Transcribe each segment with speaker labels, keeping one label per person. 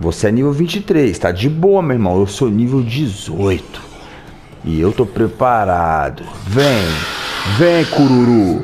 Speaker 1: Você é nível 23, tá de boa, meu irmão. Eu sou nível 18. E eu tô preparado. Vem, vem, cururu.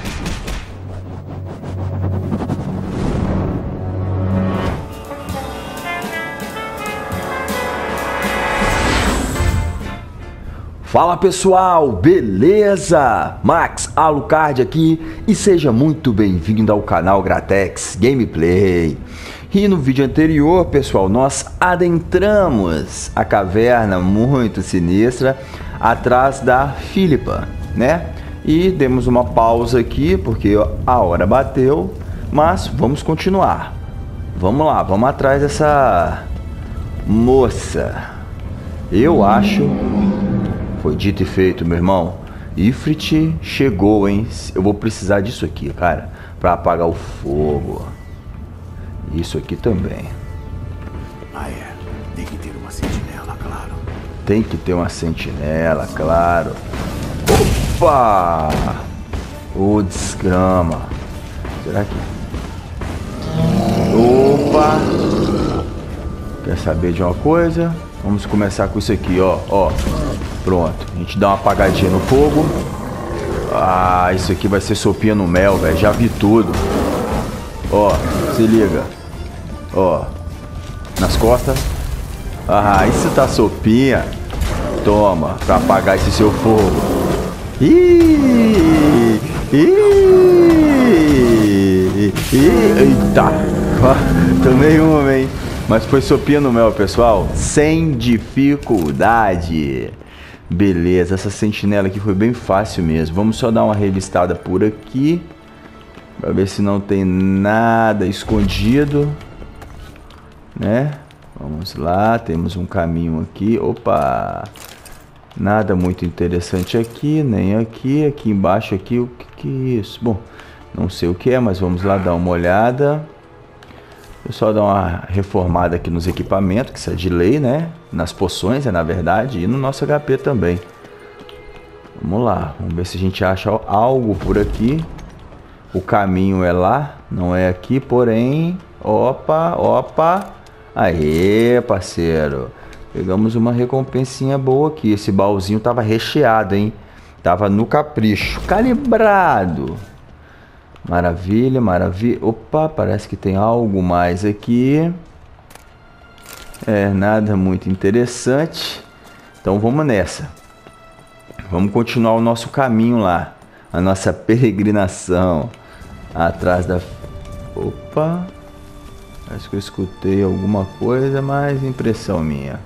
Speaker 1: Fala pessoal, beleza? Max Alucard aqui e seja muito bem-vindo ao canal Gratex Gameplay. E no vídeo anterior, pessoal, nós adentramos a caverna muito sinistra atrás da Philippa, né? E demos uma pausa aqui porque a hora bateu, mas vamos continuar. Vamos lá, vamos atrás dessa moça. Eu acho... Foi dito e feito, meu irmão. Ifrit chegou, hein? Eu vou precisar disso aqui, cara, pra apagar o fogo. Isso aqui também.
Speaker 2: Ah, é. Tem que ter uma sentinela, claro.
Speaker 1: Tem que ter uma sentinela, claro. Opa! Ô, desgrama. Será que... Opa! Quer saber de uma coisa? Vamos começar com isso aqui, ó. Ó. Pronto, a gente dá uma apagadinha no fogo. Ah, isso aqui vai ser sopinha no mel, velho. Já vi tudo. Ó, se liga. Ó, nas costas. Ah, isso tá sopinha. Toma, pra apagar esse seu fogo. Ih, eita. Tomei uma, hein. Mas foi sopinha no mel, pessoal. Sem dificuldade. Beleza, essa sentinela aqui foi bem fácil mesmo. Vamos só dar uma revistada por aqui pra ver se não tem nada escondido, né? Vamos lá, temos um caminho aqui. Opa! Nada muito interessante aqui, nem aqui. Aqui embaixo, aqui, o que é isso? Bom, não sei o que é, mas vamos lá dar uma olhada. Eu só dar uma reformada aqui nos equipamentos, que isso é de lei, né? Nas poções, na verdade, e no nosso HP também. Vamos lá, vamos ver se a gente acha algo por aqui. O caminho é lá, não é aqui, porém... Opa, opa! Aê, parceiro! Pegamos uma recompensinha boa aqui. Esse baúzinho tava recheado, hein? Tava no capricho. Calibrado! Maravilha, maravilha. Opa, parece que tem algo mais aqui. É, nada muito interessante. Então vamos nessa. Vamos continuar o nosso caminho lá. A nossa peregrinação. Atrás da... Opa. Acho que eu escutei alguma coisa, mas impressão minha.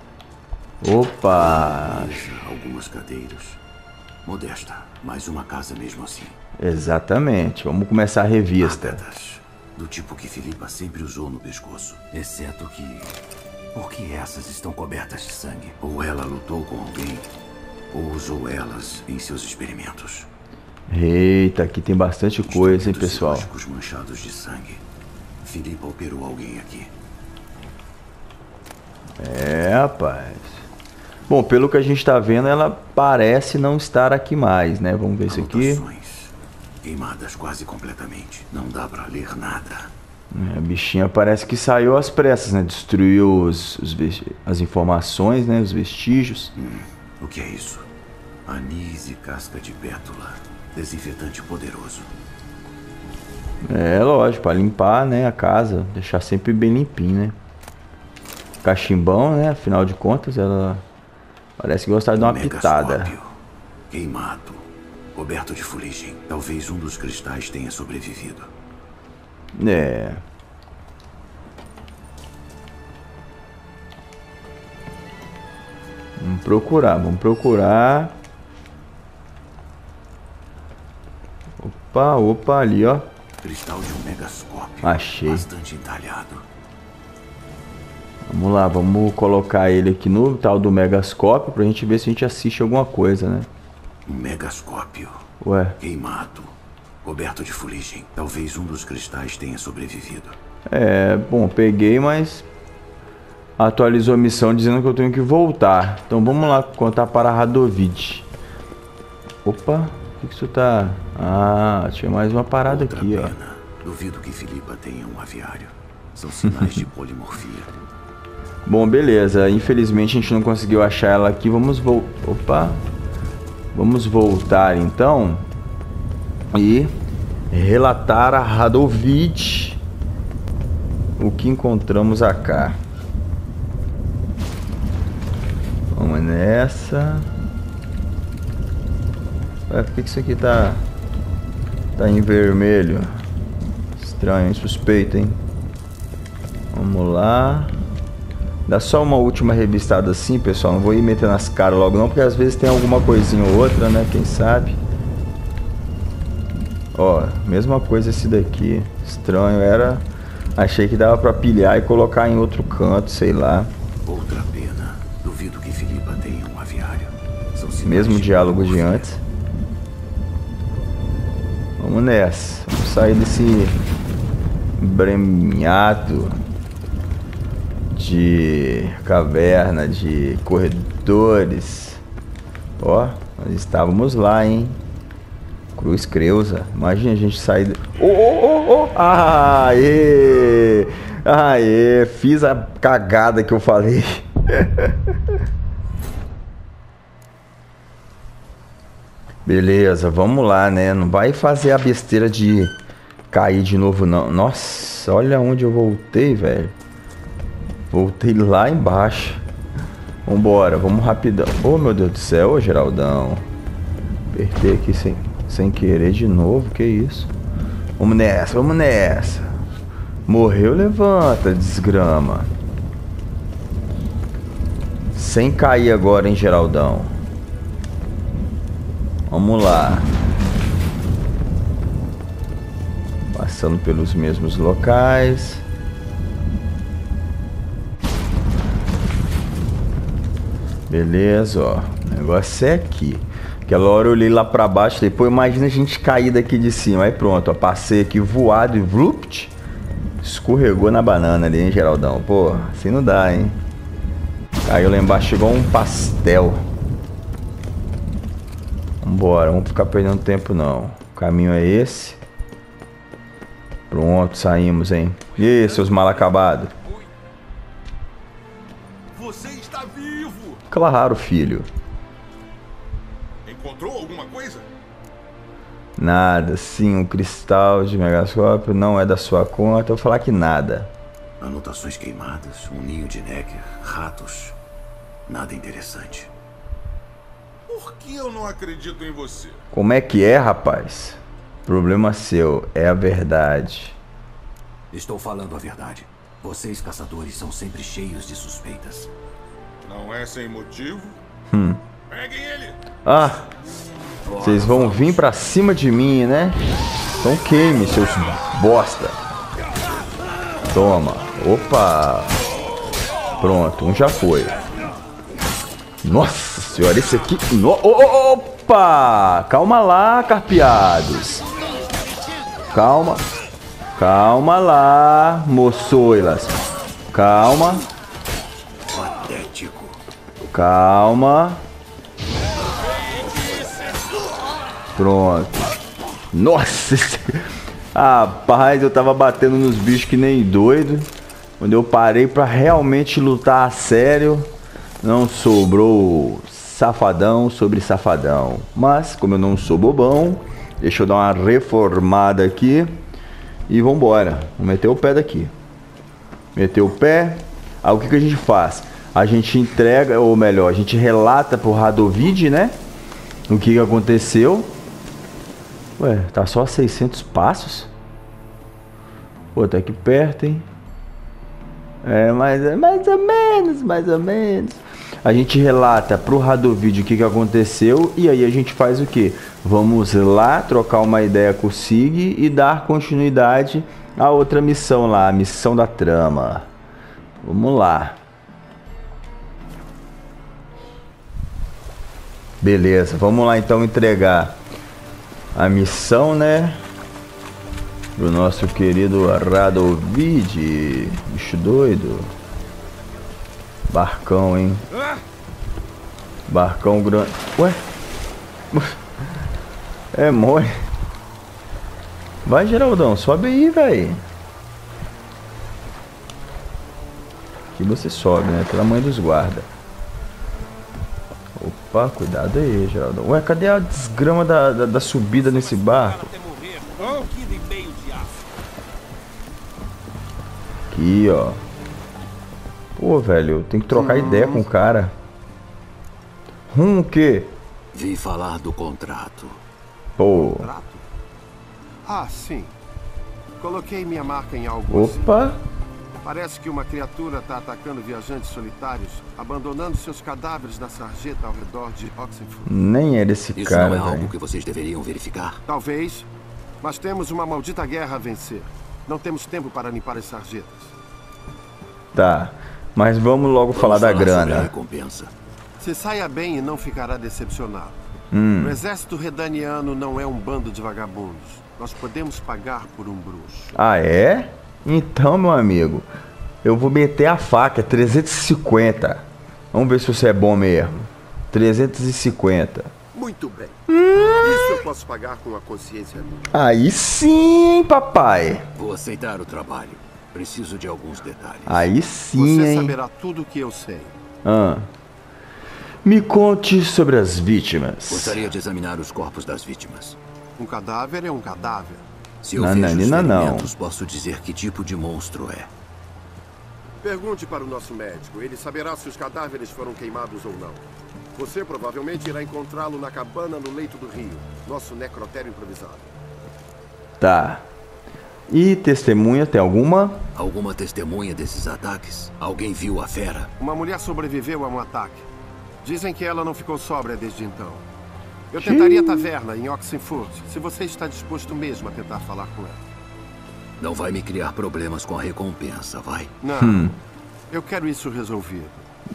Speaker 1: Opa.
Speaker 2: Algumas cadeiras. Modesta, mas uma casa mesmo assim.
Speaker 1: Exatamente. Vamos começar a revista.
Speaker 2: Ágatas, do tipo que Philippa sempre usou no pescoço. Exceto que... Por que essas estão cobertas de sangue? Ou ela lutou com alguém, ou usou elas em seus experimentos.
Speaker 1: Eita, aqui tem bastante coisa, hein, pessoal?
Speaker 2: Os manchados de sangue. Philippa operou alguém aqui.
Speaker 1: É, rapaz. Bom, pelo que a gente tá vendo, ela parece não estar aqui mais, né? Vamos ver isso aqui.
Speaker 2: Queimadas quase completamente. Não dá pra ler nada.
Speaker 1: A bichinha parece que saiu às pressas, né? Destruiu as informações, né? Os vestígios.
Speaker 2: O que é isso? Anis e casca de bétula. Desinfetante poderoso.
Speaker 1: É, lógico, para limpar, né? A casa. Deixar sempre bem limpinho, né? Cachimbão, né? Afinal de contas, ela parece gostar de uma pitada.
Speaker 2: Queimado. Coberto de fuligem. Talvez um dos cristais tenha sobrevivido.
Speaker 1: É. Vamos procurar, vamos procurar. Opa, opa, ali, ó.
Speaker 2: Cristal de um megascópio.
Speaker 1: Achei.
Speaker 2: Bastante entalhado.
Speaker 1: Vamos lá, vamos colocar ele aqui no tal do megascópio pra gente ver se a gente assiste alguma coisa, né?
Speaker 2: Um megascópio.
Speaker 1: Ué.
Speaker 2: Queimado. Coberto de fuligem. Talvez um dos cristais tenha sobrevivido.
Speaker 1: É, bom, peguei, mas atualizou a missão dizendo que eu tenho que voltar. Então vamos lá contar para Radovid. Opa, o que isso tá... Ah, tinha mais uma parada aqui, ó.
Speaker 2: Duvido que Philippa tenha um aviário. São sinais de polimorfia.
Speaker 1: Bom, beleza. Infelizmente a gente não conseguiu achar ela aqui. Vamos Opa. Vamos voltar então e relatar a Radovid o que encontramos acá. Vamos nessa. Ué, por que isso aqui tá em vermelho? Estranho, suspeito, hein? Vamos lá. Dá só uma última revistada assim, pessoal. Não vou ir metendo as caras logo não, porque às vezes tem alguma coisinha ou outra, né? Quem sabe? Ó, mesma coisa esse daqui. Estranho, era... Achei que dava pra pilhar e colocar em outro canto, sei lá.
Speaker 2: Outra pena. Duvido que Filipa tenha um aviário.
Speaker 1: Mesmo diálogo de antes. Vamos nessa. Vamos sair desse embrenhado de caverna, de corredores. Ó, nós estávamos lá, hein? Cruz Creusa. Imagina a gente sair... Oh! Aê! Aê! Fiz a cagada que eu falei. Beleza, vamos lá, né? Não vai fazer a besteira de cair de novo, não. Nossa, olha onde eu voltei, velho. Voltei lá embaixo. Vambora, vamos rapidão. Oh, meu Deus do céu, ô Geraldão. Apertei aqui sem querer de novo, que isso? Vamos nessa, vamos nessa. Morreu, levanta, desgrama. Sem cair agora, hein, Geraldão. Vamos lá. Passando pelos mesmos locais. Beleza, ó. O negócio é aqui. Aquela hora eu olhei lá pra baixo. Depois imagina a gente cair daqui de cima. Aí pronto, ó. Passei aqui voado e vlupt. Escorregou na banana ali, hein, Geraldão. Pô, assim não dá, hein. Caiu lá embaixo igual um pastel. Vambora, vamos ficar perdendo tempo não. O caminho é esse. Pronto, saímos, hein. E aí, seus mal acabados?
Speaker 3: Você está vivo!
Speaker 1: Claro, filho.
Speaker 3: Encontrou alguma coisa?
Speaker 1: Nada, sim, um cristal de megascópio não é da sua conta. Eu vou falar que nada.
Speaker 2: Anotações queimadas, um ninho de Necker, ratos. Nada interessante.
Speaker 3: Por que eu não acredito em você?
Speaker 1: Como é que é, rapaz? Problema seu, é a verdade.
Speaker 2: Estou falando a verdade. Vocês, caçadores, são sempre cheios de suspeitas.
Speaker 3: Não é sem motivo? Peguem ele!
Speaker 1: Ah, vocês vão vir pra cima de mim, né? Então queime, seus bosta. Toma. Opa. Pronto, um já foi. Nossa senhora, esse aqui... Opa! Calma lá, carpeados. Calma. Calma lá, moçoilas. Calma.
Speaker 2: Patético.
Speaker 1: Calma. Pronto. Nossa. Rapaz, eu tava batendo nos bichos que nem doido. Quando eu parei pra realmente lutar a sério, não sobrou safadão sobre safadão. Mas, como eu não sou bobão, deixa eu dar uma reformada aqui. E vambora. Vamos meter o pé daqui. Meter o pé. Aí o que a gente faz? A gente entrega, ou melhor, a gente relata pro Radovid, né? O que aconteceu. Ué, tá só a 600 passos? Pô, tá aqui perto, hein? É, mais ou menos. A gente relata pro Radovid o que aconteceu. E aí a gente faz o quê? Vamos lá trocar uma ideia com o Sig e dar continuidade a outra missão lá, a missão da trama. Vamos lá. Beleza, vamos lá então entregar a missão, né? Pro nosso querido Radovid. Bicho doido. Barcão, hein? Barcão grande. Ué? É mole. Vai, Geraldão, sobe aí, velho. Aqui você sobe, né? Pela mãe dos guarda. Opa, cuidado aí, Geraldo. Ué, cadê a desgrama da subida nesse barco? Aqui, ó. Pô, velho, tem que trocar ideia com o cara. O quê?
Speaker 2: Vi falar do contrato.
Speaker 1: Pô.
Speaker 4: Contrato? Ah, sim. Coloquei minha marca em algo assim.
Speaker 1: Opa.
Speaker 4: Parece que uma criatura está atacando viajantes solitários, abandonando seus cadáveres na sarjeta ao redor de Oxenford.
Speaker 1: Nem era esse
Speaker 2: Isso
Speaker 1: cara,
Speaker 2: não é
Speaker 1: velho.
Speaker 2: algo que vocês deveriam verificar?
Speaker 4: Talvez, mas temos uma maldita guerra a vencer. Não temos tempo para limpar as sarjetas.
Speaker 1: Tá, mas vamos logo falar da
Speaker 2: sobre a
Speaker 1: grana.
Speaker 2: recompensa.
Speaker 4: Se saia bem e não ficará decepcionado. O exército redaniano não é um bando de vagabundos. Nós podemos pagar por um bruxo.
Speaker 1: Ah, é? Então, meu amigo, eu vou meter a faca, 350. Vamos ver se você é bom mesmo. 350.
Speaker 4: Muito bem. Isso eu posso pagar com a consciência minha.
Speaker 1: Aí sim, hein, papai.
Speaker 2: Vou aceitar o trabalho. Preciso de alguns detalhes.
Speaker 1: Aí sim,
Speaker 4: Você
Speaker 1: hein.
Speaker 4: saberá tudo o que eu sei.
Speaker 1: Me conte sobre as vítimas.
Speaker 2: Gostaria de examinar os corpos das vítimas.
Speaker 4: Um cadáver é um cadáver.
Speaker 2: Se eu vejo os
Speaker 1: Nananina, não.
Speaker 2: ferimentos, posso dizer que tipo de monstro é.
Speaker 4: Pergunte para o nosso médico. Ele saberá se os cadáveres foram queimados ou não. Você provavelmente irá encontrá-lo na cabana no leito do rio. Nosso necrotério improvisado.
Speaker 1: Tá. E testemunha, tem alguma?
Speaker 2: Alguma testemunha desses ataques? Alguém viu a fera?
Speaker 4: Uma mulher sobreviveu a um ataque. Dizem que ela não ficou sóbria desde então. Eu tentaria a taverna em Oxenford, se você está disposto mesmo a tentar falar com ela.
Speaker 2: Não vai me criar problemas com a recompensa, vai?
Speaker 4: Não. Eu quero isso resolvido.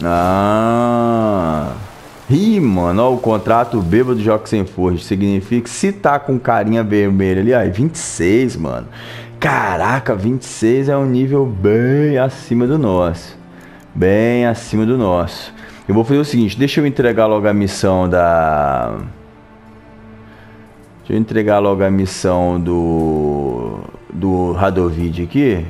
Speaker 1: Ah. Ih, mano, ó, o contrato bêbado de Oxenford significa que se tá com carinha vermelha ali, ó, 26, mano. Caraca, 26 é um nível bem acima do nosso. Bem acima do nosso. Eu vou fazer o seguinte, deixa eu entregar logo a missão da... Deixa eu entregar logo a missão do Radovid aqui.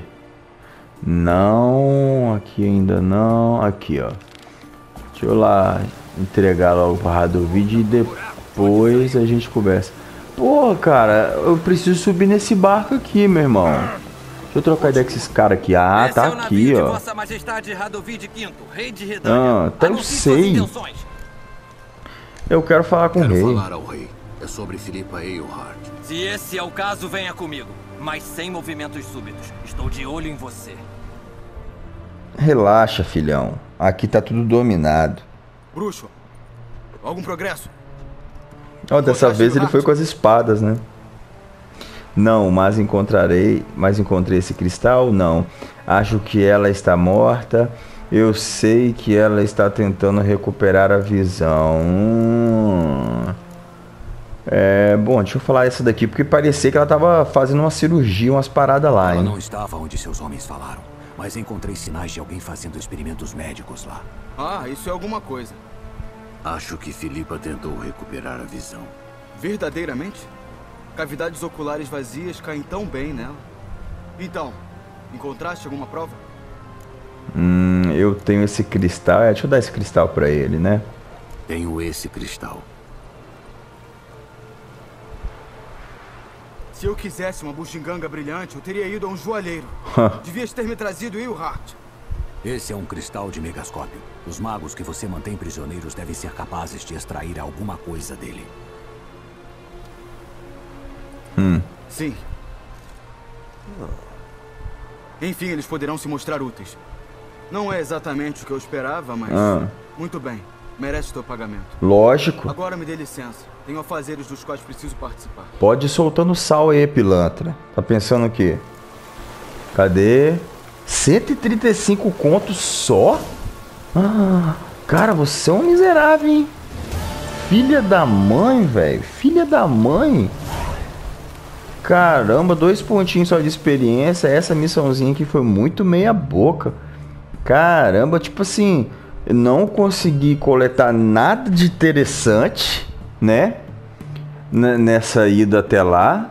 Speaker 1: Não, aqui ainda não. Aqui, ó. Deixa eu lá entregar logo para Radovid e depois a gente conversa. Pô, cara, eu preciso subir nesse barco aqui, meu irmão. Deixa eu trocar ideia com esses caras aqui. Ah,
Speaker 5: Esse
Speaker 1: tá
Speaker 5: é o
Speaker 1: aqui,
Speaker 5: navio de
Speaker 1: ó.
Speaker 5: Vossa Majestade Radovid V, rei de Redânia.
Speaker 1: Ah, tá, eu
Speaker 5: Anuncie
Speaker 1: sei.
Speaker 5: suas intenções.
Speaker 1: Eu quero falar com o
Speaker 2: Quero
Speaker 1: rei.
Speaker 2: falar ao rei. É sobre Filipa Eilhart.
Speaker 5: Se esse é o caso, venha comigo. Mas sem movimentos súbitos. Estou de olho em você.
Speaker 1: Relaxa, filhão. Aqui tá tudo dominado.
Speaker 6: Bruxo, algum progresso?
Speaker 1: Ó, dessa
Speaker 6: Encontraste
Speaker 1: vez
Speaker 6: o
Speaker 1: ele foi
Speaker 6: Hart?
Speaker 1: com as espadas, né? Não, mas encontrei esse cristal? Não. Acho que ela está morta. Eu sei que ela está tentando recuperar a visão. Bom, deixa eu falar essa daqui, porque parecia que ela estava fazendo uma cirurgia, umas paradas lá,
Speaker 2: Ela
Speaker 1: hein?
Speaker 2: não estava onde seus homens falaram, mas encontrei sinais de alguém fazendo experimentos médicos lá.
Speaker 6: Ah, isso é alguma coisa.
Speaker 2: Acho que Filipa tentou recuperar a visão.
Speaker 6: Verdadeiramente? Cavidades oculares vazias caem tão bem nela. Então, encontraste alguma prova?
Speaker 1: Eu tenho esse cristal. Deixa eu dar esse cristal pra ele, né?
Speaker 2: Tenho esse cristal.
Speaker 6: Se eu quisesse uma bugiganga brilhante, eu teria ido a um joalheiro. Devias ter me trazido Eilhart.
Speaker 2: Esse é um cristal de megascópio. Os magos que você mantém prisioneiros devem ser capazes de extrair alguma coisa dele.
Speaker 6: Sim. Enfim, eles poderão se mostrar úteis. Não é exatamente o que eu esperava, mas... Muito bem. Merece teu pagamento.
Speaker 1: Lógico.
Speaker 6: Agora me dê licença. Tenho afazeres dos quais preciso participar.
Speaker 1: Pode ir soltando sal aí, pilantra. Tá pensando o quê? Cadê? 135 contos só? Cara, você é um miserável, hein? Filha da mãe, velho. Filha da mãe. Caramba, 2 pontinhos só de experiência. Essa missãozinha aqui foi muito meia boca. Caramba, tipo assim, não consegui coletar nada de interessante, né? Nessa ida até lá.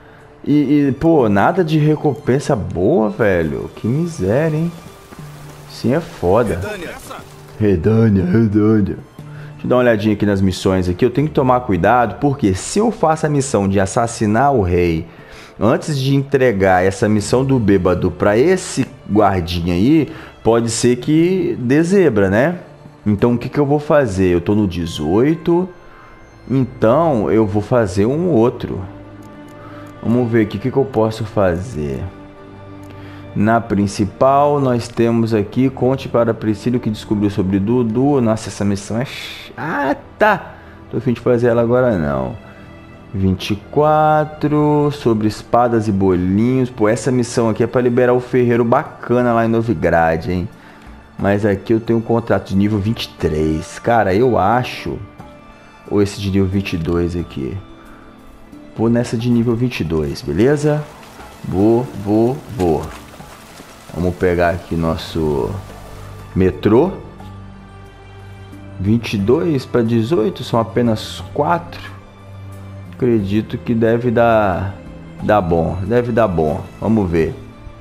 Speaker 1: Pô, nada de recompensa boa, velho. Que miséria, hein? Sim, é foda. Redânia. Deixa eu dar uma olhadinha aqui nas missões aqui. Eu tenho que tomar cuidado, porque se eu faço a missão de assassinar o rei antes de entregar essa missão do bêbado pra esse guardinha aí, pode ser que dê zebra, né? Então o que eu vou fazer? Eu tô no 18, então eu vou fazer um outro. Vamos ver aqui o que eu posso fazer. Na principal, nós temos aqui, conte para Priscila o que descobriu sobre Dudu. Nossa, essa missão é... Ah, tá. Tô a fim de fazer ela agora, não. 24, sobre espadas e bolinhos. Pô, essa missão aqui é para liberar o ferreiro bacana lá em Novigrad, hein. Mas aqui eu tenho um contrato de nível 23. Cara, eu acho... Ou esse de nível 22 aqui. Vou nessa de nível 22, beleza? Vou. Vamos pegar aqui nosso metrô. 22 para 18 são apenas 4. Acredito que deve dar bom. Deve dar bom. Vamos ver.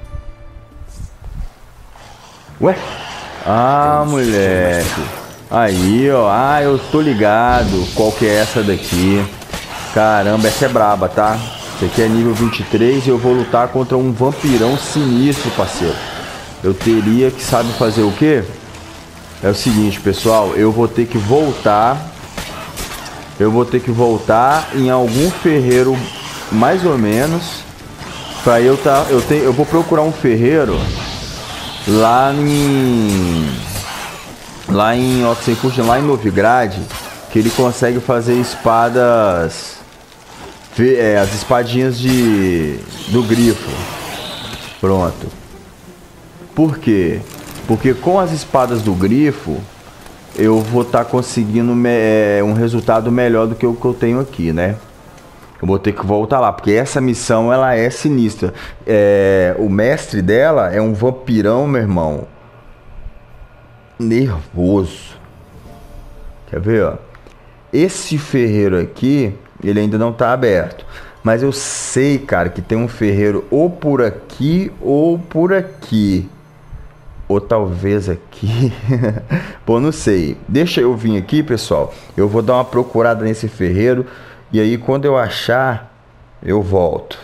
Speaker 1: Ué? Ah, moleque. Aí, ó. Ah, eu tô ligado. Qual que é essa daqui? Caramba, essa é braba, tá? Esse aqui é nível 23 e eu vou lutar contra um vampirão sinistro, parceiro. Eu teria que, sabe fazer o quê? É o seguinte, pessoal. Eu vou ter que voltar. Em algum ferreiro, mais ou menos. Pra eu tá... Eu vou procurar um ferreiro lá em Oxenfurt, lá em Novigrad, que ele consegue fazer espadas... as espadinhas do grifo. Pronto. Por quê? Porque com as espadas do grifo eu vou estar conseguindo um resultado melhor do que o que eu tenho aqui, né? Eu vou ter que voltar lá, porque essa missão ela é sinistra. O mestre dela é um vampirão, meu irmão. Nervoso. Quer ver, ó? Esse ferreiro aqui, ele ainda não tá aberto. Mas eu sei, cara, que tem um ferreiro ou por aqui ou por aqui. Ou talvez aqui. Pô, não sei. Deixa eu vir aqui, pessoal. Eu vou dar uma procurada nesse ferreiro. E aí, quando eu achar, eu volto.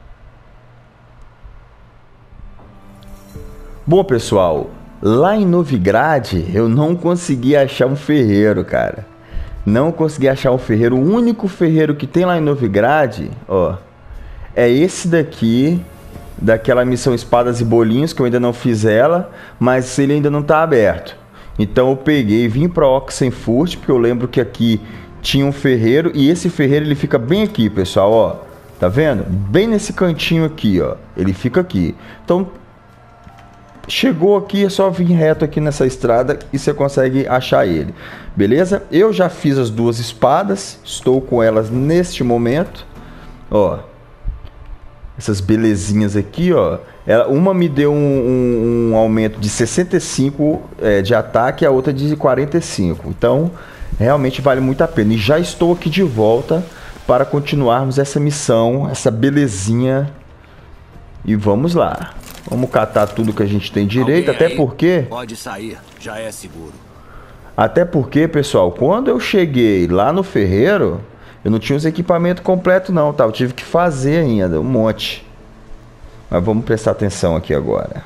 Speaker 1: Bom, pessoal. Lá em Novigrad, eu não consegui achar um ferreiro, cara. Não consegui achar um ferreiro. O único ferreiro que tem lá em Novigrad, ó, é esse daqui, daquela missão Espadas e Bolinhos, que eu ainda não fiz ela, mas ele ainda não tá aberto. Então eu peguei e vim para Oxenfurt, porque eu lembro que aqui tinha um ferreiro, e esse ferreiro ele fica bem aqui, pessoal, ó. Tá vendo? Bem nesse cantinho aqui, ó. Ele fica aqui. Então, chegou aqui, é só vir reto aqui nessa estrada e você consegue achar ele. Beleza? Eu já fiz as duas espadas, estou com elas neste momento. Ó. Essas belezinhas aqui, ó. Uma me deu um aumento de 65 de ataque, a outra de 45. Então, realmente vale muito a pena. E já estou aqui de volta para continuarmos essa missão, essa belezinha. E vamos lá. Vamos catar tudo que a gente tem direito, até porque...
Speaker 2: Pode sair, já é seguro.
Speaker 1: Até porque, pessoal, quando eu cheguei lá no ferreiro, eu não tinha os equipamentos completos não, tá? Eu tive que fazer ainda, um monte. Mas vamos prestar atenção aqui agora.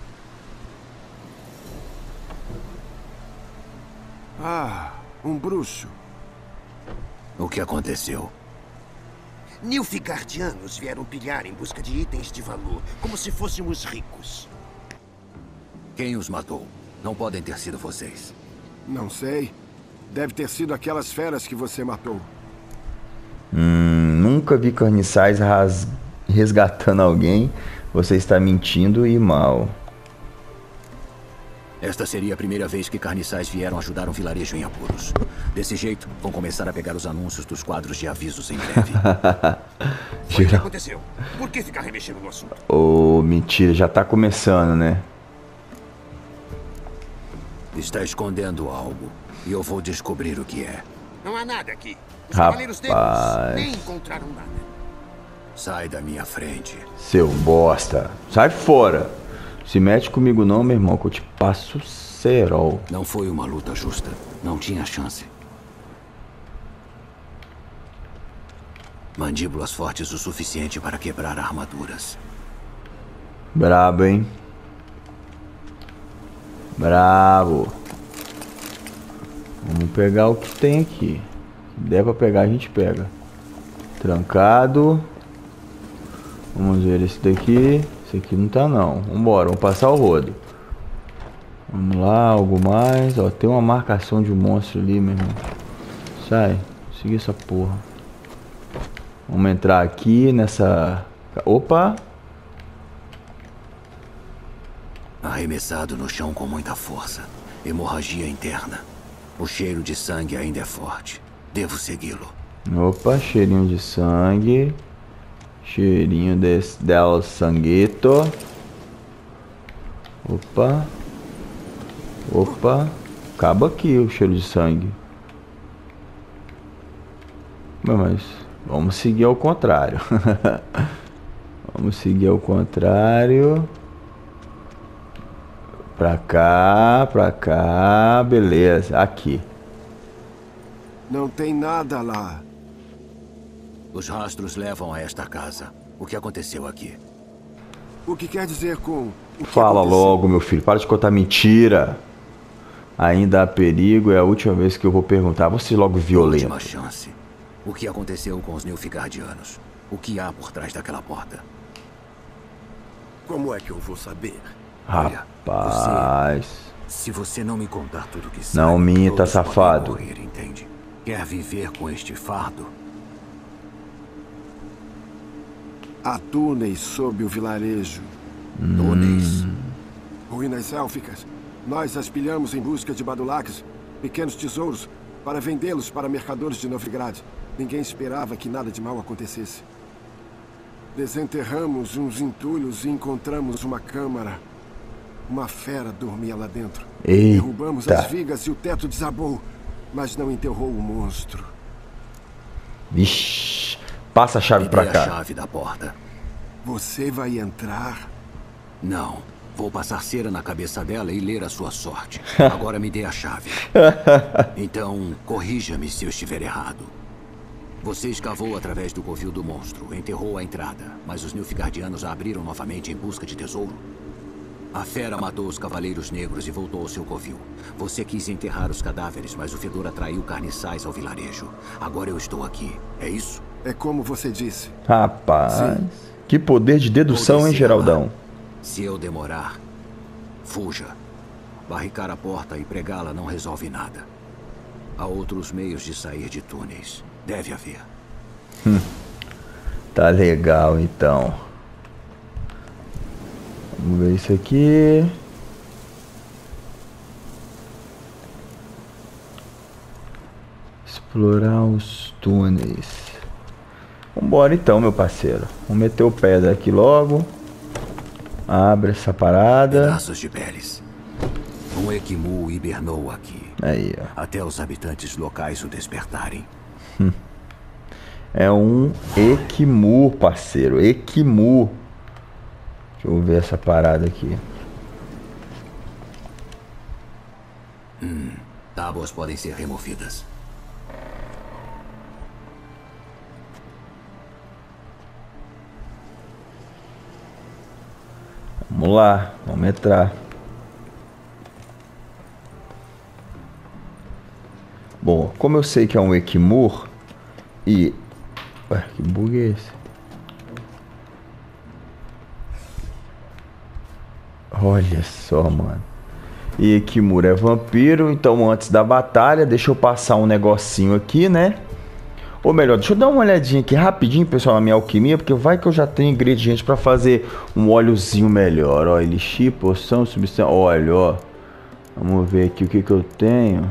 Speaker 4: Ah, um bruxo.
Speaker 2: O que aconteceu?
Speaker 7: Nilfgaardianos vieram pilhar em busca de itens de valor, como se fôssemos ricos.
Speaker 2: Quem os matou? Não podem ter sido vocês.
Speaker 4: Não sei. Deve ter sido aquelas feras que você matou.
Speaker 1: Nunca vi carniçais resgatando alguém. Você está mentindo e mal.
Speaker 2: Esta seria a primeira vez que carniçais vieram ajudar um vilarejo em apuros. Desse jeito, vão começar a pegar os anúncios dos quadros de avisos em breve.
Speaker 7: Foi o que aconteceu? Por que ficar remexendo no assunto?
Speaker 1: Oh, mentira, já tá começando, né?
Speaker 2: Está escondendo algo. E eu vou descobrir o que é.
Speaker 7: Não há nada aqui. Os
Speaker 1: Rapaz.
Speaker 7: Cavaleiros Negros nem encontraram nada.
Speaker 2: Sai da minha frente.
Speaker 1: Seu bosta. Sai fora. Se mete comigo não, meu irmão, que eu te passo cerol.
Speaker 2: Não foi uma luta justa. Não tinha chance. Mandíbulas fortes o suficiente para quebrar armaduras.
Speaker 1: Brabo, hein? Bravo. Vamos pegar o que tem aqui. Se der pra pegar, a gente pega. Trancado. Vamos ver esse daqui. Esse aqui não tá não. Vambora, vamos passar o rodo. Vamos lá, algo mais. Ó, tem uma marcação de um monstro ali, meu irmão. Sai. Segui essa porra. Vamos entrar aqui nessa... Opa!
Speaker 2: Arremessado no chão com muita força. Hemorragia interna. O cheiro de sangue ainda é forte. Devo segui-lo.
Speaker 1: Opa, cheirinho de sangue. Cheirinho del sanguito. Opa. Opa. Acaba aqui o cheiro de sangue. Mas vamos seguir ao contrário. Vamos seguir ao contrário. Pra cá, beleza, aqui.
Speaker 4: Não tem nada lá.
Speaker 2: Os rastros levam a esta casa. O que aconteceu aqui?
Speaker 4: O que quer dizer com...
Speaker 1: Fala logo, meu filho, para de contar mentira. Ainda há perigo, é a última vez que eu vou perguntar. Você logo violento.
Speaker 2: Última chance. O que aconteceu com os Nilfgaardianos? O que há por trás daquela porta?
Speaker 4: Como é que eu vou saber?
Speaker 1: Rapaz.
Speaker 2: Se você não me contar tudo que sabe,
Speaker 1: não minta,
Speaker 2: todos
Speaker 1: safado.
Speaker 2: podem morrer, entende? Quer viver com este fardo?
Speaker 4: Há túneis sob o vilarejo.
Speaker 2: Túneis?
Speaker 4: Ruínas élficas. Nós as pilhamos em busca de badulaques, pequenos tesouros, para vendê-los para mercadores de Novigrad. Ninguém esperava que nada de mal acontecesse. Desenterramos uns entulhos e encontramos uma câmara. Uma fera dormia lá dentro.
Speaker 1: Eita.
Speaker 4: Derrubamos as vigas e o teto desabou, mas não enterrou o monstro.
Speaker 1: Vixe. Passa a chave pra cá.
Speaker 2: A chave da porta.
Speaker 4: Você vai entrar?
Speaker 2: Não. Vou passar cera na cabeça dela e ler a sua sorte. Agora me dê a chave. Então, corrija-me se eu estiver errado. Você escavou através do covil do monstro, enterrou a entrada, mas os Nilfgaardianos a abriram novamente em busca de tesouro. A fera matou os Cavaleiros Negros e voltou ao seu covil. Você quis enterrar os cadáveres, mas o fedor atraiu carniçais ao vilarejo. Agora eu estou aqui. É isso?
Speaker 4: É como você disse.
Speaker 1: Rapaz.
Speaker 4: Sim.
Speaker 1: Que poder de dedução, hein, Geraldão?
Speaker 2: Se eu demorar, fuja. Barricar a porta e pregá-la não resolve nada. Há outros meios de sair de túneis. Deve haver.
Speaker 1: Tá legal, então. Vamos ver isso aqui. Explorar os túneis. Vambora então, meu parceiro. Vamos meter o pé daqui logo. Abre essa parada.
Speaker 2: Pedaços de peles. Um Equimu hibernou aqui.
Speaker 1: Aí, ó.
Speaker 2: Até os habitantes locais o despertarem.
Speaker 1: É um Equimu, parceiro. Equimu. Deixa eu ver essa parada aqui.
Speaker 2: Tábuas podem ser removidas.
Speaker 1: Vamos lá, vamos entrar. Bom, como eu sei que é um Equimur e... Ué, que bug é esse? Olha só, mano. E Equimur é vampiro, então antes da batalha, deixa eu passar um negocinho aqui, né? Ou melhor, deixa eu dar uma olhadinha aqui rapidinho, pessoal, na minha alquimia, porque vai que eu já tenho ingrediente para fazer um óleozinho melhor. Ó, elixir, poção, substância, óleo, ó. Vamos ver aqui o que eu tenho.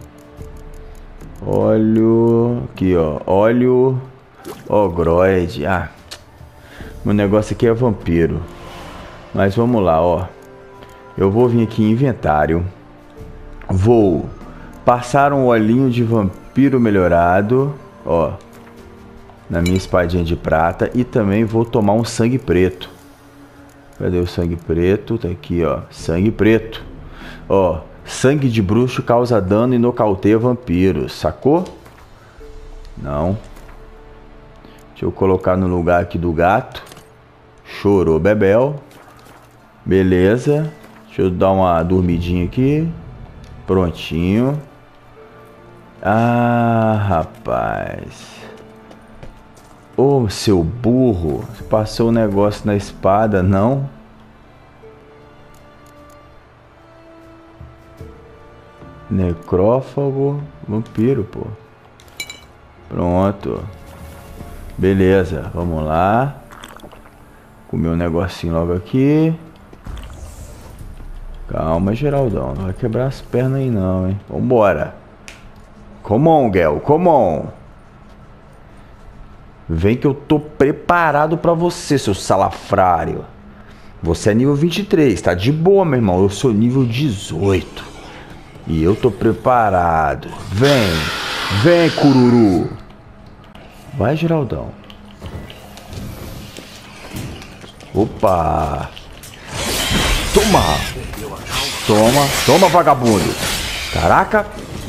Speaker 1: Óleo, aqui, ó, óleo ogroide. Ah, meu negócio aqui é vampiro. Mas vamos lá, ó. Eu vou vir aqui em inventário. Vou passar um olhinho de vampiro melhorado, ó, na minha espadinha de prata. E também vou tomar um sangue preto. Cadê o sangue preto? Tá aqui, ó. Sangue preto. Ó, sangue de bruxo causa dano e nocauteia vampiros. Sacou? Não. Deixa eu colocar no lugar aqui do gato. Chorou, bebel. Beleza. Deixa eu dar uma dormidinha aqui. Prontinho. Ah, rapaz. Ô, seu burro. Você passou o negócio na espada, não? Necrófago. Vampiro, pô. Pronto. Beleza, vamos lá. Comer um negocinho logo aqui. Calma, Geraldão. Não vai quebrar as pernas aí não, hein? Vambora. Come on, Gel. Come on. Vem que eu tô preparado pra você, seu salafrário. Você é nível 23, tá de boa, meu irmão. Eu sou nível 18. E eu tô preparado. Vem. Vem, cururu. Vai, Geraldão. Opa. Toma. Toma. Toma, vagabundo. Caraca.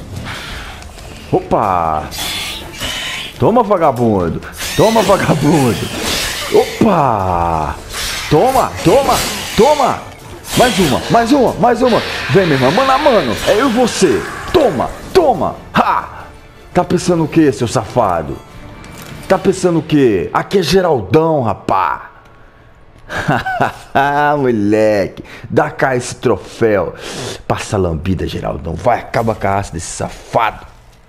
Speaker 1: Opa. Toma, vagabundo. Toma, vagabundo. Opa. Toma, toma, toma. Mais uma, mais uma, mais uma. Vem, meu irmão, mano a mano. É eu e você. Toma, toma. Ha. Tá pensando o que, seu safado? Tá pensando o quê? Aqui é Geraldão, rapá. Moleque, dá cá esse troféu. Passa a lambida, Geraldão. Vai, acaba com a raça desse safado.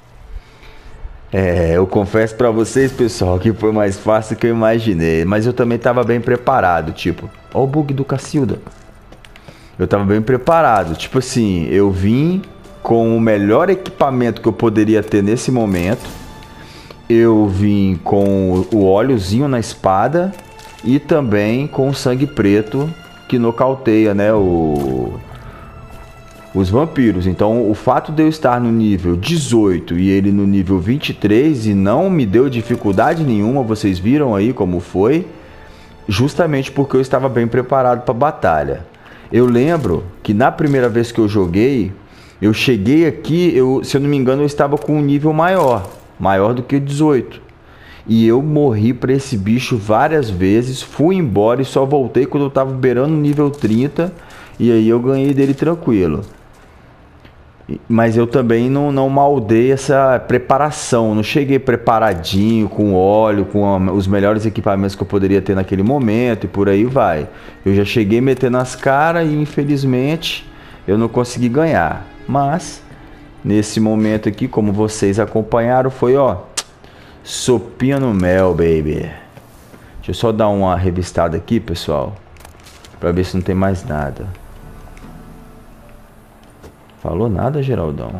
Speaker 1: É, eu confesso pra vocês, pessoal, que foi mais fácil do que eu imaginei. Mas eu também tava bem preparado, tipo... Ó o bug do Cacilda. Eu tava bem preparado. Tipo assim, eu vim com o melhor equipamento que eu poderia ter nesse momento. Eu vim com o óleozinho na espada e também com o sangue preto que nocauteia, né, os vampiros. Então, o fato de eu estar no nível 18 e ele no nível 23 e não me deu dificuldade nenhuma, vocês viram aí como foi, justamente porque eu estava bem preparado para a batalha. Eu lembro que na primeira vez que eu joguei, eu cheguei aqui, se eu não me engano, eu estava com um nível maior do que o 18. E eu morri para esse bicho várias vezes, fui embora e só voltei quando eu estava beirando o nível 30. E aí eu ganhei dele tranquilo. Mas eu também não maldei essa preparação. Não cheguei preparadinho, com óleo, com os melhores equipamentos que eu poderia ter naquele momento e por aí vai. Eu já cheguei metendo as caras e infelizmente eu não consegui ganhar. Mas nesse momento aqui, como vocês acompanharam, foi ó, sopinha no mel, baby. Deixa eu só dar uma revistada aqui, pessoal, pra ver se não tem mais nada. Falou nada, Geraldão.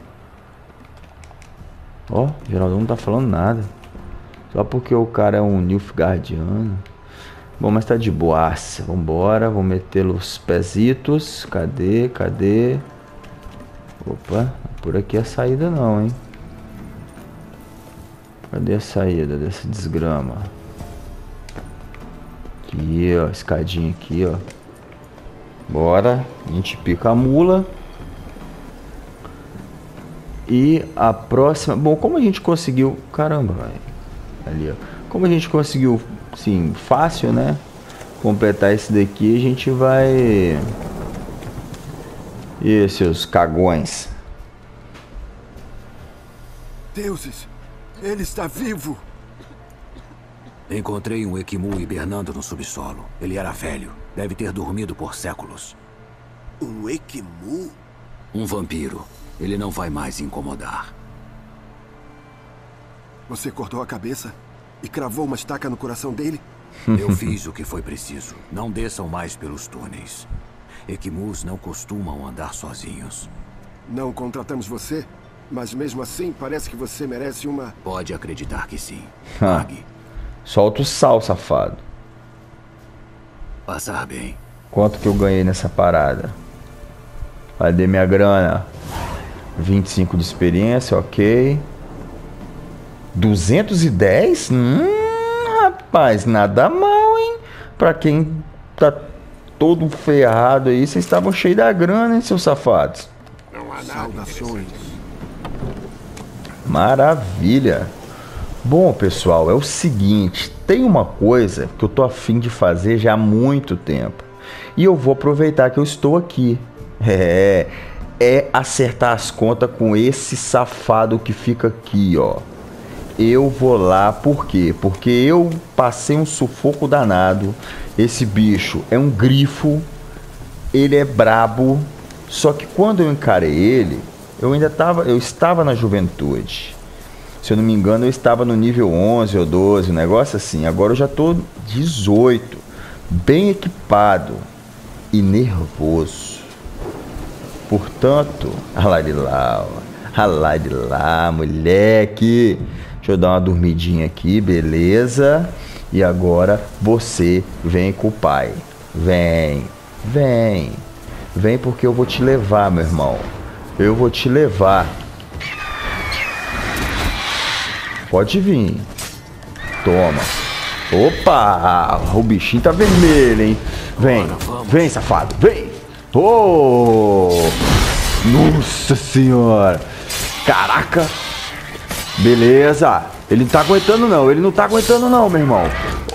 Speaker 1: Ó, Geraldão não tá falando nada. Só porque o cara é um Nilfgaardiano. Bom, mas tá de boaça. Vambora, vamos meter os pezitos. Cadê, cadê? Opa, por aqui a saída não, hein? Cadê a saída dessa desgrama? Aqui, ó, escadinha aqui, ó. Bora, a gente pica a mula. E a próxima... Bom, como a gente conseguiu... Caramba, velho. Ali, ó. Como a gente conseguiu, sim, fácil, né? Completar esse daqui, a gente vai... E seus cagões.
Speaker 4: Deuses! Ele está vivo!
Speaker 2: Encontrei um Equimu hibernando no subsolo. Ele era velho. Deve ter dormido por séculos.
Speaker 4: Um Equimu?
Speaker 2: Um vampiro. Ele não vai mais incomodar.
Speaker 4: Você cortou a cabeça e cravou uma estaca no coração dele?
Speaker 2: Eu fiz o que foi preciso. Não desçam mais pelos túneis. Equimus não costumam andar sozinhos.
Speaker 4: Não contratamos você, mas mesmo assim parece que você merece uma...
Speaker 2: Pode acreditar que sim. Pague.
Speaker 1: Solta o sal, safado.
Speaker 2: Passar bem.
Speaker 1: Quanto que eu ganhei nessa parada? Cadê minha grana? 25 de experiência, ok. 210? Rapaz, nada mal, hein? Pra quem tá todo ferrado aí. Vocês estavam cheios da grana, hein, seus safados?
Speaker 7: Não há nada. Saudações.
Speaker 1: Maravilha. Bom, pessoal, é o seguinte. Tem uma coisa que eu tô a fim de fazer já há muito tempo. E eu vou aproveitar que eu estou aqui. É acertar as contas com esse safado que fica aqui, ó. Eu vou lá, por quê? Porque eu passei um sufoco danado. Esse bicho é um grifo. Ele é brabo. Só que quando eu encarei ele, eu estava na juventude. Se eu não me engano, eu estava no nível 11 ou 12, um negócio assim. Agora eu já tô 18, bem equipado e nervoso. Portanto, lá de lá, moleque. Deixa eu dar uma dormidinha aqui, beleza? E agora você vem com o pai. Vem porque eu vou te levar, meu irmão. Eu vou te levar. Pode vir. Toma. Opa, o bichinho tá vermelho, hein? Vem, safado, vem. Oh, nossa senhora. Caraca. Beleza. Ele não tá aguentando não, meu irmão.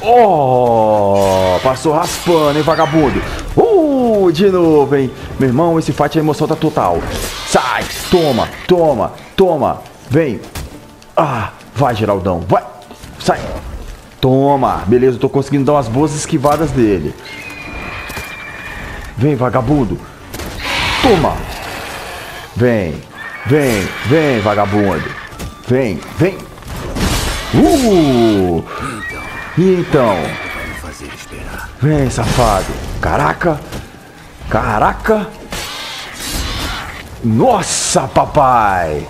Speaker 1: Oh, passou raspando, hein, vagabundo. De novo, hein. Meu irmão, esse fight a emoção tá total. Sai, toma. Vem. Vai, Geraldão, vai. Sai. Toma. Beleza, eu tô conseguindo dar umas boas esquivadas dele. Vem, vagabundo. Toma. Vem, vagabundo. Vem. Então. Vem, safado. Caraca. Nossa, papai.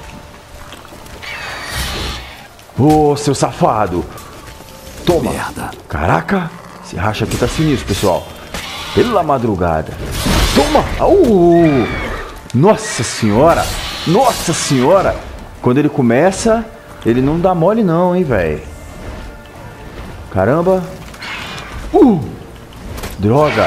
Speaker 1: Ô, seu safado. Toma. Merda. Caraca. Esse racha aqui tá sinistro, pessoal. Pela madrugada. Toma. Nossa senhora. Quando ele começa, ele não dá mole não, hein, velho. Caramba. Droga.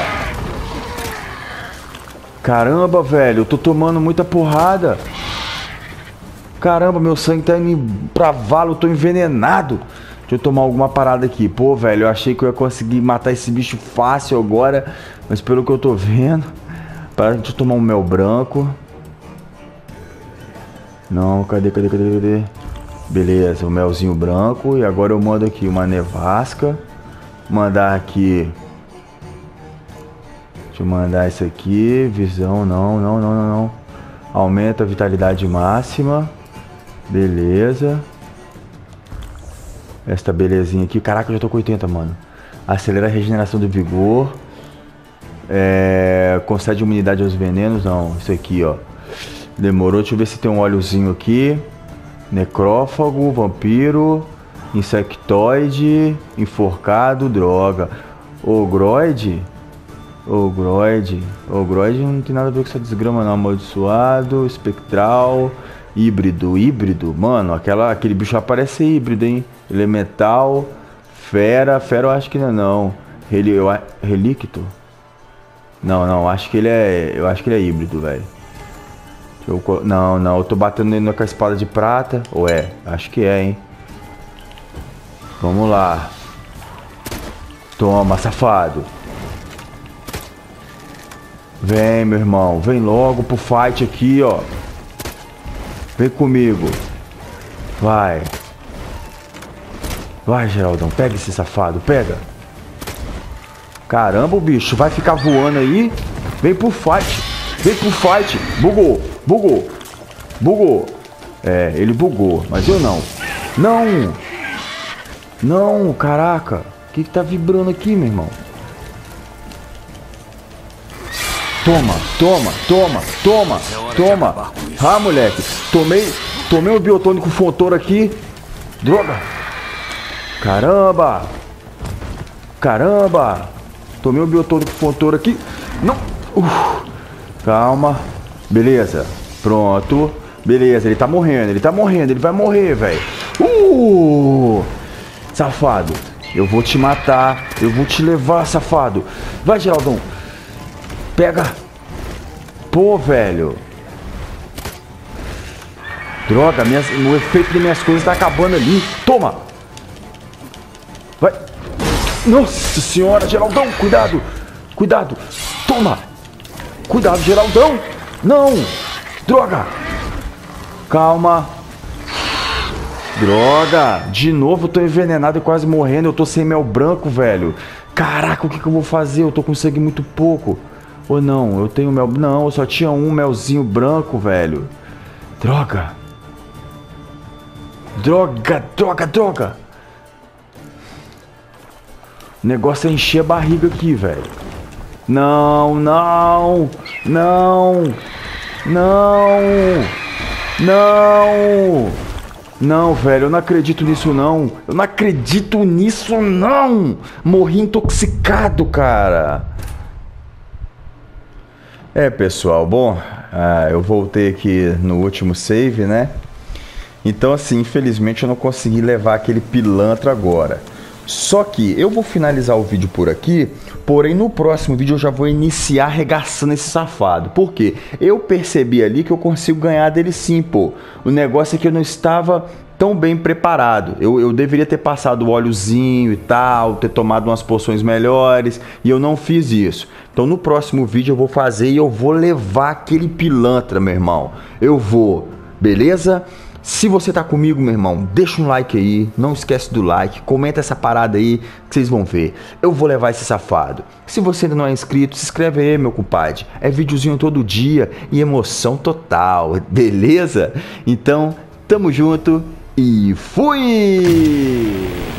Speaker 1: Caramba, velho. Eu tô tomando muita porrada. Caramba, meu sangue tá indo pra vala. Eu tô envenenado. Deixa eu tomar alguma parada aqui. Pô, velho, eu achei que eu ia conseguir matar esse bicho fácil agora. Mas pelo que eu tô vendo... Deixa eu tomar um mel branco. Não, cadê? Beleza, o melzinho branco. E agora eu mando aqui uma nevasca. Mandar aqui... Deixa eu mandar isso aqui. Visão, não. Aumenta a vitalidade máxima. Beleza. Esta belezinha aqui. Caraca, eu já tô com 80, mano. Acelera a regeneração do vigor. Concede imunidade aos venenos. Não, isso aqui, ó. Demorou. Deixa eu ver se tem um óleozinho aqui. Necrófago, vampiro, insectoide, enforcado, droga. Ogroide não tem nada a ver com essa desgrama não. Amaldiçoado, espectral, híbrido, mano, aquele bicho parece ser híbrido, hein. Elemental, fera eu acho que não. Relicto? Não, acho que ele é híbrido, velho. Não, eu tô batendo nele com a espada de prata. Acho que é, hein. Vamos lá. Toma, safado. Vem, meu irmão. Vem logo pro fight aqui, ó. Vem comigo. Vai, Geraldão. Pega esse safado, pega. Caramba, o bicho vai ficar voando aí. Vem pro fight. Bugou. Ele bugou, mas eu não. Não, caraca. O que tá vibrando aqui, meu irmão? Toma. Moleque. Tomei um biotônico fontor aqui. Droga. Caramba. Tomei um biotônico fontor aqui. Não. Calma. Beleza. Pronto. Beleza, ele tá morrendo. Ele vai morrer, velho. Safado. Eu vou te matar. Eu vou te levar, safado. Vai, Geraldão. Pega. Pô, velho. Droga, o efeito das minhas coisas tá acabando ali. Toma. Vai. Nossa senhora, Geraldão, cuidado. Cuidado. Toma. Cuidado, Geraldão. Não. Droga. Calma. Droga. De novo eu tô envenenado e quase morrendo. Eu tô sem mel branco, velho. Caraca, o que eu vou fazer? Eu tô com sangue muito pouco. Ou não, eu tenho mel... Não, eu só tinha um melzinho branco, velho. Droga. Droga, droga, droga. O negócio é encher a barriga aqui, velho. Não, não. Não. Não. Não. Não, velho, eu não acredito nisso, não. Eu não acredito nisso, não. Morri intoxicado, cara. É, pessoal, bom, eu voltei aqui no último save, né? Então, assim, infelizmente eu não consegui levar aquele pilantra agora. Só que eu vou finalizar o vídeo por aqui, porém no próximo vídeo eu já vou iniciar arregaçando esse safado. Por quê? Eu percebi ali que eu consigo ganhar dele sim, pô. O negócio é que eu não estava tão bem preparado. Eu deveria ter passado o óleozinho e tal, ter tomado umas poções melhores, e eu não fiz isso. Então no próximo vídeo eu vou fazer e eu vou levar aquele pilantra, meu irmão. Eu vou, beleza? Se você tá comigo, meu irmão, deixa um like aí, não esquece do like, comenta essa parada aí que vocês vão ver. Eu vou levar esse safado. Se você ainda não é inscrito, se inscreve aí, meu compadre. É videozinho todo dia e emoção total, beleza? Então, tamo junto e fui!